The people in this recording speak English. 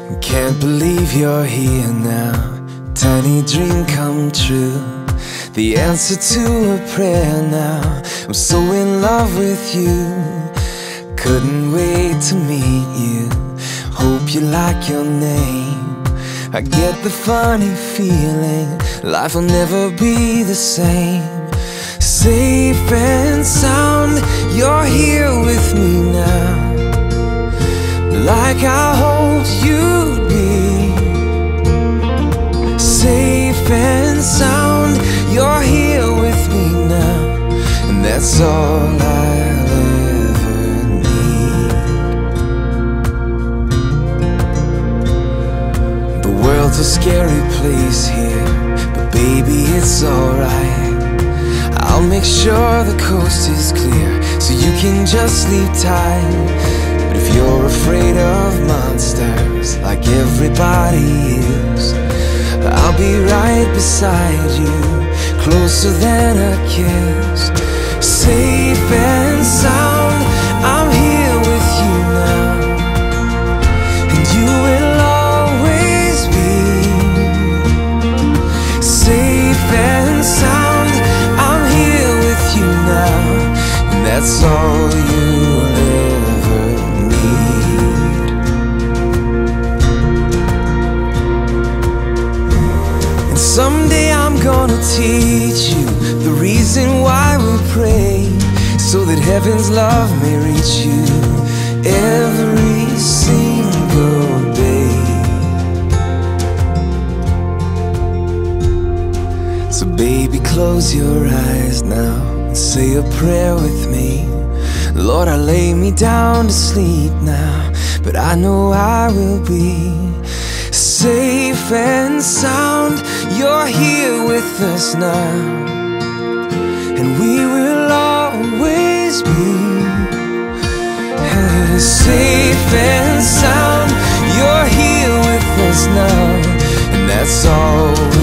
Can't believe you're here now, tiny dream come true. The answer to a prayer now, I'm so in love with you. Couldn't wait to meet you, hope you like your name. I get the funny feeling, life will never be the same. Safe and sound, you're here with me now, like I hoped you'd be. Safe and sound, you're here with me now, and that's all I'll ever need. The world's a scary place here, but baby it's alright. I'll make sure the coast is clear, so you can just sleep tight. But if you're afraid of monsters, like everybody is, I'll be right beside you, closer than a kiss. Safe and sound, I'm here with you now, and you will always be. Safe and sound, I'm here with you now, and that's all you'll ever need. And someday I'm gonna teach you the reason why we pray, so that heaven's love may reach you every single day. So baby, close your eyes now and say a prayer with me. Lord, I lay me down to sleep now, but I know I will be safe and sound. You're here with us now, and we will always be safe and sound. You're here with us now, and that's all